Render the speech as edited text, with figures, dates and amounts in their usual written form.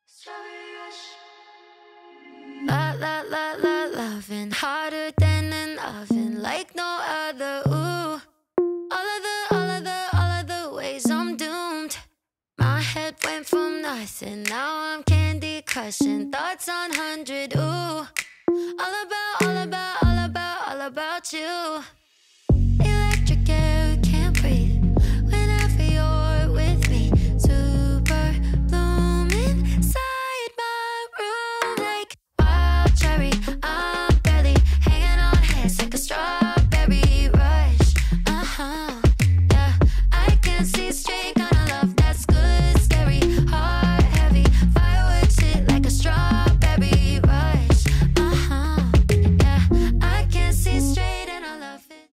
La la la la, loving hotter than an oven, like no other. Ooh, all of the ways I'm doomed. My head went from nothing, now I'm candy crushing. Thoughts on 100. Ooh, all about you.